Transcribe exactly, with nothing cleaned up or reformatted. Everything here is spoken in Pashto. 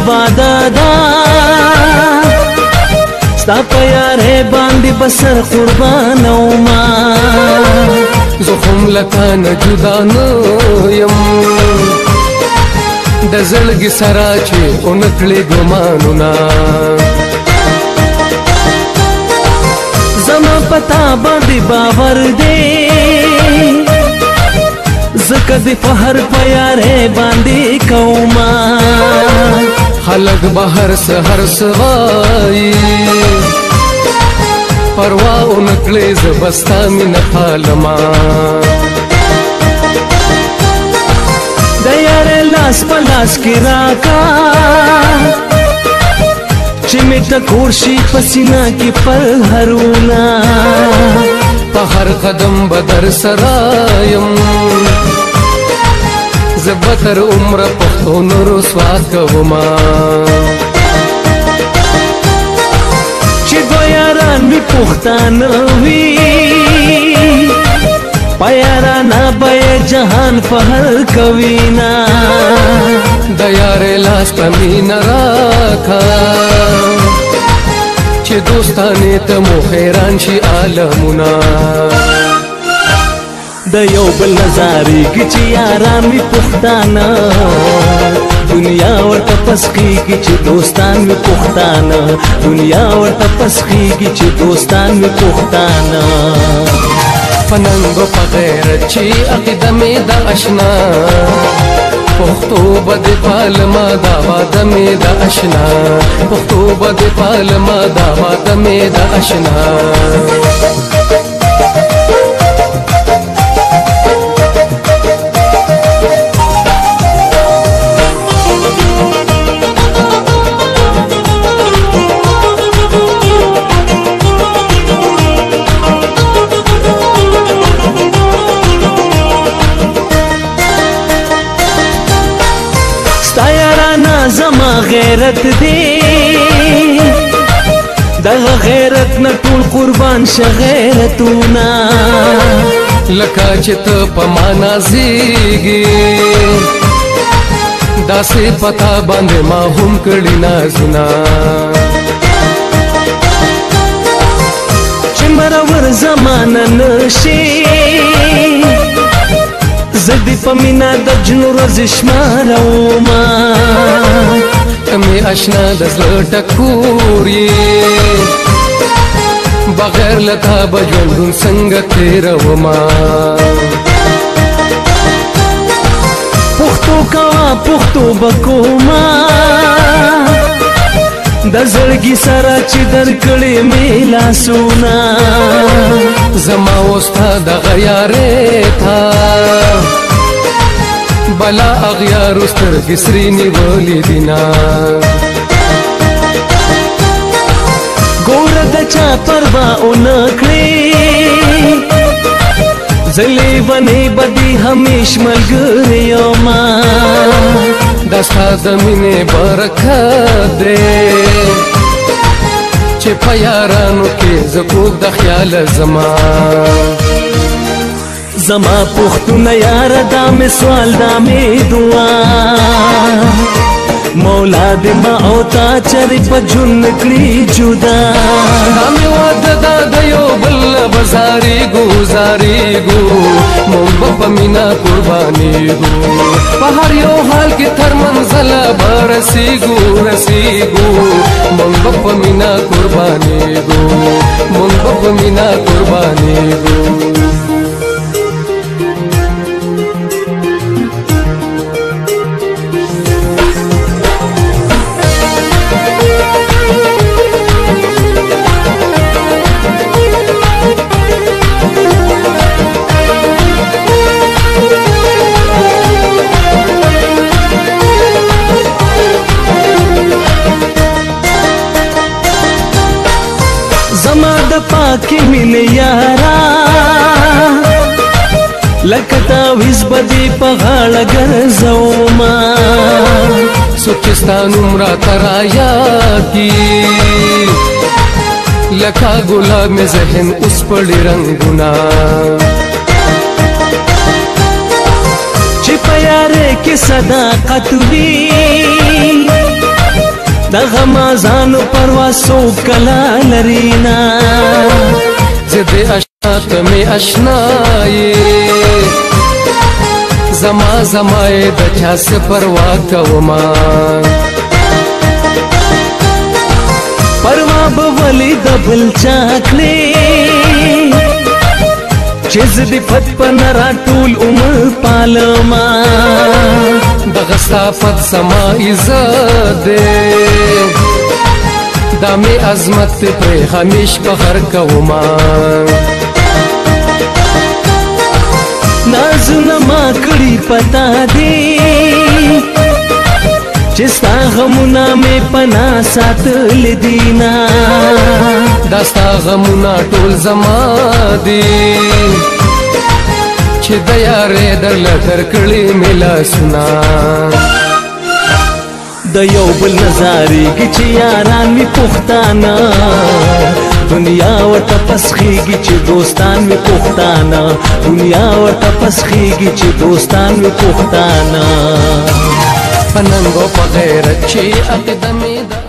وعده ده ستا په یارې باندې بسر قربانوما زه خو هم له تا نه جدا نه یم د زړګي سره چې ونه کړې ګمانونه زما پتا باندې باور دی زکه د فهر په یارې باندې کوما خلق بهر سهر سوای پروا اونکړې ز بستا مين پالما د یارې لاس په لاس کې راکا چې مې ټکور شي پسینا کې پر هرونا په هر قدم بدر سرایم زبتر عمر پختون رسوا کوما چې دو یاران می پختانه وي په یارانا به جهان فهر کوینا د یارې لاس په مینه راکا چې دوستانې ته مو حیران شي عالمونه د یو بل نظارېږي چې یاران وي پښتانه دنیا ورته پسخېږي چې دوستان وي پښتانه دنیا ورته پسخېږي چې دوستان وي پښتانه په ننګ په غیرت چې عقیده مې د اشنا پښتو به د پالما دا واده مې د اشنا پښتو به د پالما دا واده مې د اشنا زما غیرت دی دغه غیرت نه ټول قربان شه غیرتونه لکه چې ته په ما نازېږې داسې پتا باندې ما هم کړي نازونه چې مرور زمانه نشي زدی په مینا د جنو ورځې شماروما ته مې اشنا د زړه ټکور یې بغیر له تا به ژوندون څنګه تېرومه پښتو کوه پښتو به کومه د زړګي سره چې درکړې مې لاسونه زما اوس تا دغه یارې تا بلا اغیارو سترګې سرې نیولې دینه ګوره د چا پروا ونه کړې زه لیونۍ به دې همیش ملګری یمه دا ستا د مینې برکت دی چې په یارانو کې زه کوږ د خیاله زما زما پښتونه یاره دا مې سوال دا مې دعا مولا دې ما او تا چرې په ژوند کړي جدا دا مې واده دا د یو بل بزارېږو زارېږو موږ به په مینه قربانېږو په هر یو حال کې تر منزله به رسېږو رسېږو موږ به په مینه قربانېږو موږ به په مینه قربانېږو زما د پاکی مینې یارا لکه تاویز به دې په غاړه ګرځومه څوک چې ستا نوم راته رایادي لکه ګلاب مې ذهن اوس پړي رنګونه چې په یارې کې صداقت وي د غمازانو پروا سو کلا لرینا زد اشنا تمی اشنا یې زما زما د چا سے پروا کوما پروا بولی د بل چاکلی چیز دی فت پن را ټول عمر پالما دغستا فت سما عزت دے دامی عظمت پر ہمیش فخر کوما نازونه ما کړي پتا دی چې ستا غمونه مې پنا ساتل دینا داستا غمونه ټول زما دی چې د یارې درله درکړي مې لاسونه د یو بل نظارېږي چې یاران مې پښتانه دنیا ورته پسخېږي چې دوستان مې پښتانه دنیا ورته پسخېږي چې دوستان مې پښتانه په ننګ او په غیرت چې عقیده مې